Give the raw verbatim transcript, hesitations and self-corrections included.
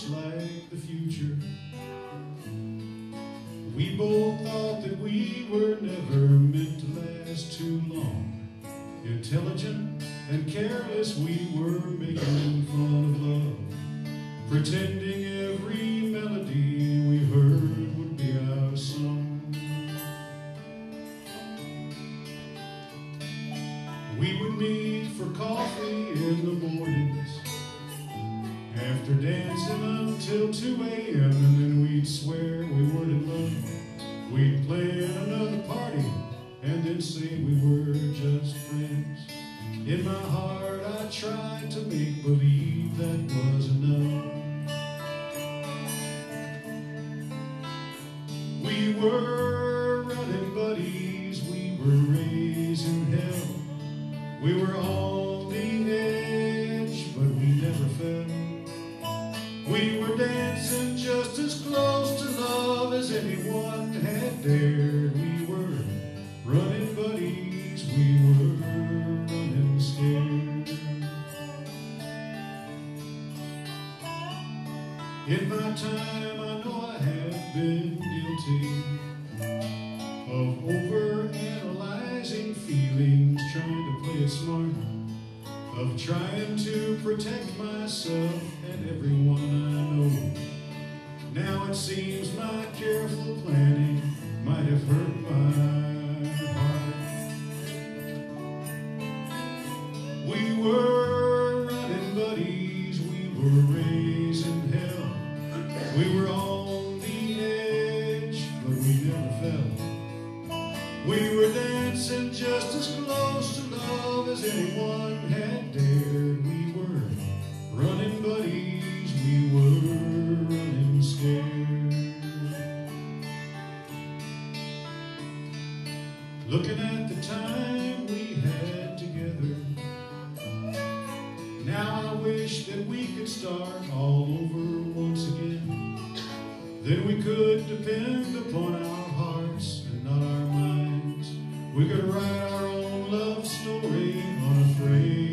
much like the future. We both thought that we were never meant to last too long. Intelligent and careless, we were making fun of love, pretending every melody we heard would be our song. We would meet for coffee in the mornings, after dancing until two A M and then we'd swear we weren't in love. We'd plan another party and then say we were just friends. In my heart I tried to make believe that was enough. We were running buddies, we were raising hell. We were on the edge, but we never fell. We were dancing just as close to love as anyone had dared. We were running buddies, we were running scared. In my time, I know I have been guilty of over-analyzing feelings, trying to play it smart, of trying to protect myself and everyone I know. Now it seems my careful planning might have hurt my heart. We were running buddies, we were raising hell. We were on the edge, but we never fell. We were dancing just as close to love as anyone had dared. We were running buddies, we were running scared. Looking at the time we had together, now I wish that we could start all over once again. Then we could depend upon our hearts and not our minds. We could write our own love story unafraid.